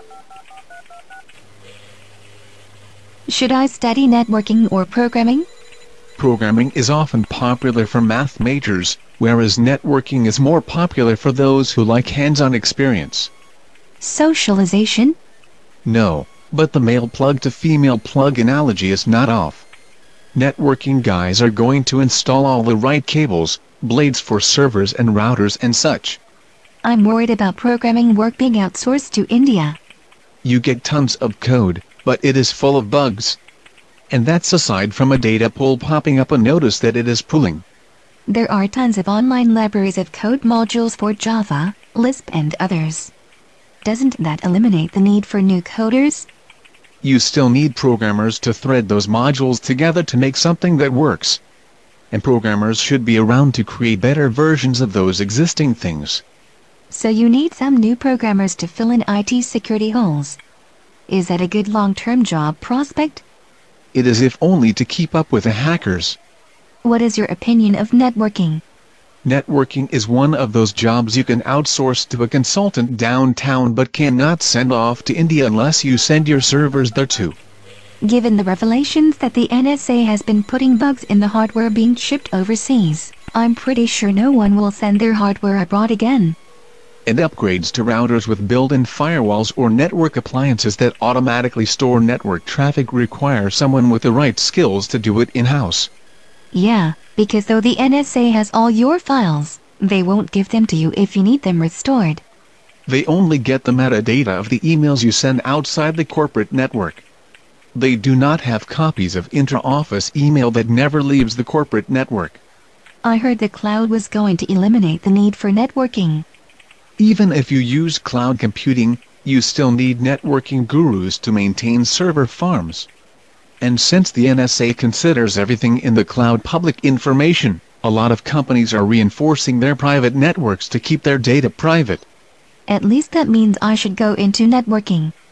Should I study networking or programming? Programming is often popular for math majors, whereas networking is more popular for those who like hands-on experience. Socialization? No, but the male plug to female plug analogy is not off. Networking guys are going to install all the right cables, blades for servers and routers and such. I'm worried about programming work being outsourced to India. You get tons of code, but it is full of bugs. And that's aside from a data pool popping up a notice that it is pulling. There are tons of online libraries of code modules for Java, Lisp and others. Doesn't that eliminate the need for new coders? You still need programmers to thread those modules together to make something that works. And programmers should be around to create better versions of those existing things. So you need some new programmers to fill in IT security holes. Is that a good long-term job prospect? It is, if only to keep up with the hackers. What is your opinion of networking? Networking is one of those jobs you can outsource to a consultant downtown but cannot send off to India unless you send your servers there too. Given the revelations that the NSA has been putting bugs in the hardware being shipped overseas, I'm pretty sure no one will send their hardware abroad again. And upgrades to routers with built-in firewalls or network appliances that automatically store network traffic require someone with the right skills to do it in-house. Yeah, because though the NSA has all your files, they won't give them to you if you need them restored. They only get the metadata of the emails you send outside the corporate network. They do not have copies of intra-office email that never leaves the corporate network. I heard the cloud was going to eliminate the need for networking. Even if you use cloud computing, you still need networking gurus to maintain server farms. And since the NSA considers everything in the cloud public information, a lot of companies are reinforcing their private networks to keep their data private. At least that means I should go into networking.